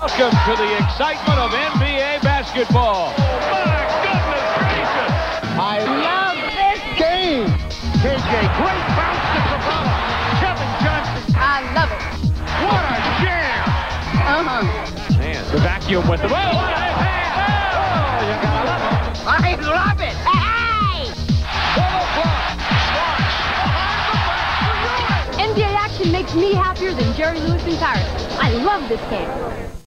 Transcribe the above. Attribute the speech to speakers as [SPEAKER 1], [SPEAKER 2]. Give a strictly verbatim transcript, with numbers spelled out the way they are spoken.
[SPEAKER 1] Welcome to the excitement of N B A basketball. My goodness gracious!
[SPEAKER 2] I love this game.
[SPEAKER 1] K J, great bounce to Blaha. Kevin Johnson.
[SPEAKER 3] I love it.
[SPEAKER 1] What a jam!
[SPEAKER 3] Uh-huh.
[SPEAKER 1] Man, the vacuum with the... Oh, hey, hey, oh, you gotta love it.
[SPEAKER 3] I love it. Hey!
[SPEAKER 1] Double block. Starks behind the back to ruin.
[SPEAKER 3] N B A action makes me happier than Jerry Lewis in Paris. I love this game.